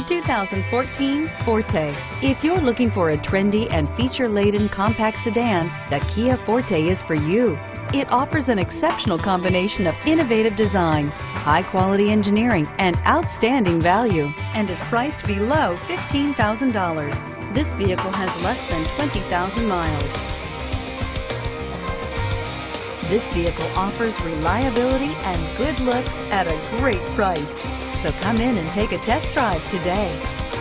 2014 Forte. If you're looking for a trendy and feature-laden compact sedan, the Kia Forte is for you. It offers an exceptional combination of innovative design, high-quality engineering, and outstanding value, and is priced below $15,000. This vehicle has less than 20,000 miles. This vehicle offers reliability and good looks at a great price. So come in and take a test drive today.